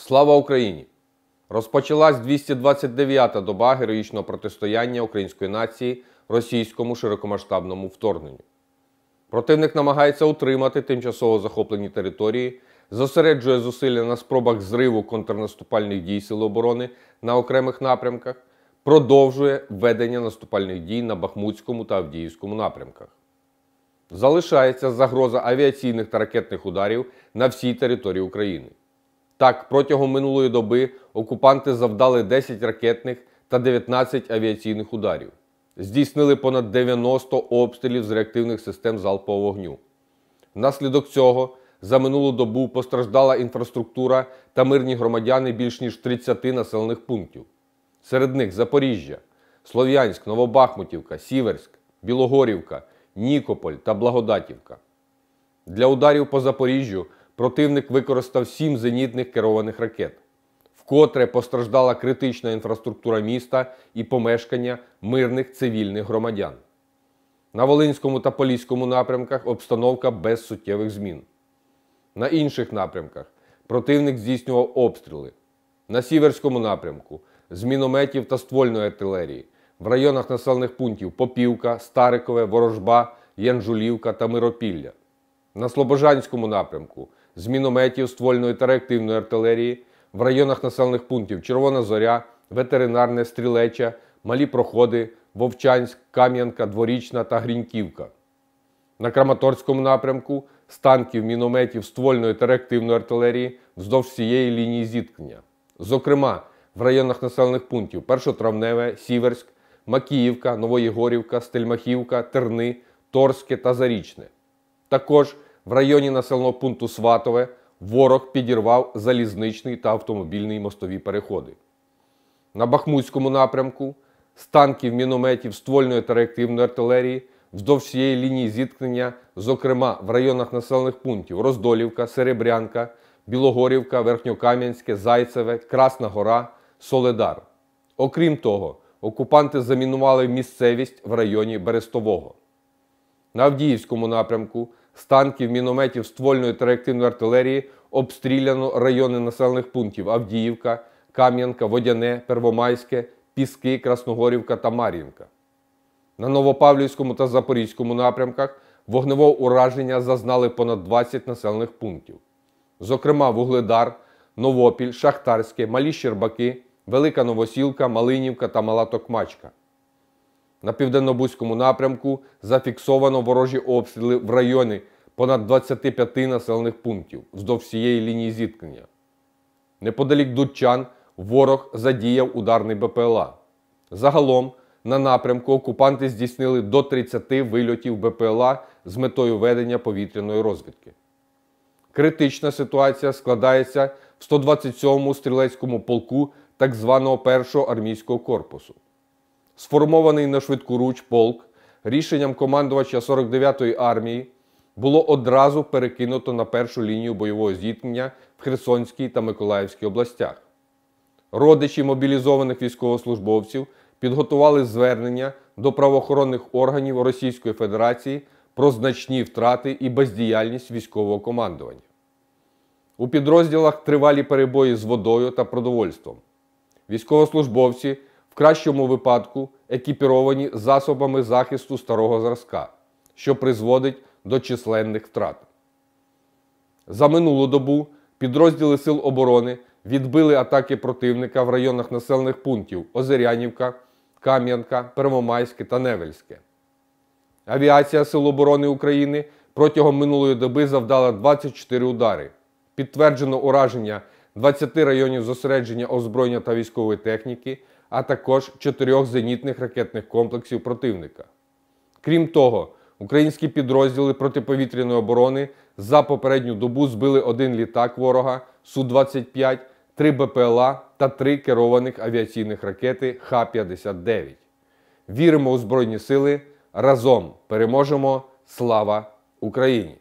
Слава Україні! Розпочалась 229-та доба героїчного протистояння української нації російському широкомасштабному вторгненню. Противник намагається утримати тимчасово захоплені території, зосереджує зусилля на спробах зриву контрнаступальних дій Сил оборони на окремих напрямках, продовжує ведення наступальних дій на Бахмутському та Авдіївському напрямках. Залишається загроза авіаційних та ракетних ударів на всій території України. Так, протягом минулої доби окупанти завдали 10 ракетних та 19 авіаційних ударів. Здійснили понад 90 обстрілів з реактивних систем залпового вогню. Внаслідок цього за минулу добу постраждала інфраструктура та мирні громадяни більш ніж 30 населених пунктів. Серед них Запоріжжя, Слов'янськ, Новобахмутівка, Сіверськ, Білогорівка, Нікополь та Благодатівка. Для ударів по Запоріжжю противник використав 7 зенітних керованих ракет. Вкотре постраждала критична інфраструктура міста і помешкання мирних цивільних громадян. На Волинському та Поліському напрямках обстановка без суттєвих змін. На інших напрямках противник здійснював обстріли. На Сіверському напрямку з мінометів та ствольної артилерії, в районах населених пунктів Попівка, Старикове, Ворожба, Янжулівка та Миропілля. На Слобожанському напрямку з мінометів, ствольної та реактивної артилерії, в районах населених пунктів Червона Зоря, Ветеринарне, Стрілеча, Малі Проходи, Вовчанськ, Кам'янка, Дворічна та Гріньківка. На Краматорському напрямку з танків, мінометів, ствольної та реактивної артилерії вздовж всієї лінії зіткнення. Зокрема, в районах населених пунктів Першотравневе, Сіверськ, Макіївка, Новоєгорівка, Стельмахівка, Терни, Торське та Зарічне. Також в районі населеного пункту Сватове ворог підірвав залізничний та автомобільний мостові переходи. На Бахмутському напрямку з танків, мінометів, ствольної та реактивної артилерії вздовж всієї лінії зіткнення, зокрема в районах населених пунктів Роздолівка, Серебрянка, Білогорівка, Верхньокам'янське, Зайцеве, Красна Гора, Соледар. Окрім того, окупанти замінували місцевість в районі Берестового. На Авдіївському напрямку з танків, мінометів, ствольної та реактивної артилерії обстріляно райони населених пунктів Авдіївка, Кам'янка, Водяне, Первомайське, Піски, Красногорівка та Мар'їнка. На Новопавлівському та Запорізькому напрямках вогневого ураження зазнали понад 20 населених пунктів. Зокрема, Вугледар, Новопіль, Шахтарське, Малі Щербаки, Велика Новосілка, Малинівка та Мала Токмачка. На Південно-Бузькому напрямку зафіксовано ворожі обстріли в районі понад 25 населених пунктів вздовж всієї лінії зіткнення. Неподалік Дудчан ворог задіяв ударний БПЛА. Загалом на напрямку окупанти здійснили до 30 вильотів БПЛА з метою ведення повітряної розвідки. Критична ситуація складається в 127-му стрілецькому полку так званого 1-го армійського корпусу. Сформований на швидкоруч полк рішенням командувача 49-ї армії було одразу перекинуто на першу лінію бойового зіткнення в Херсонській та Миколаївській областях. Родичі мобілізованих військовослужбовців підготували звернення до правоохоронних органів Російської Федерації про значні втрати і бездіяльність військового командування. У підрозділах тривалі перебої з водою та продовольством. Військовослужбовці в кращому випадку екіпіровані засобами захисту старого зразка, що призводить до численних втрат. За минулу добу підрозділи Сил оборони відбили атаки противника в районах населених пунктів Озерянівка, Кам'янка, Первомайське та Невельське. Авіація Сил оборони України протягом минулої доби завдала 24 удари. Підтверджено ураження 20 районів зосередження озброєння та військової техніки, а також 4 зенітних ракетних комплексів противника. Крім того, українські підрозділи протиповітряної оборони за попередню добу збили 1 літак ворога Су-25, 3 БПЛА та 3 керованих авіаційних ракети Х-59. Віримо у Збройні Сили, разом переможемо! Слава Україні!